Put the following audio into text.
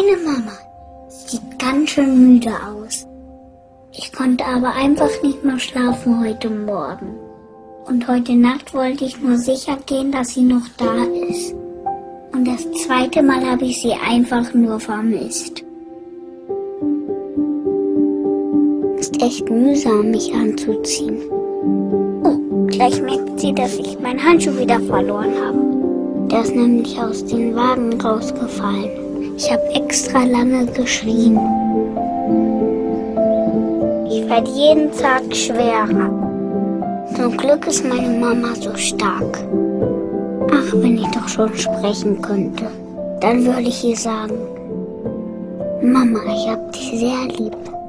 Meine Mama sieht ganz schön müde aus. Ich konnte aber einfach nicht mehr schlafen heute Morgen. Und heute Nacht wollte ich nur sicher gehen, dass sie noch da ist. Und das zweite Mal habe ich sie einfach nur vermisst. Ist echt mühsam, mich anzuziehen. Oh, gleich merkt sie, dass ich meinen Handschuh wieder verloren habe. Der ist nämlich aus dem Wagen rausgefallen. Ich habe extra lange geschrien. Ich werde jeden Tag schwerer. Zum Glück ist meine Mama so stark. Ach, wenn ich doch schon sprechen könnte, dann würde ich ihr sagen: Mama, ich hab dich sehr lieb.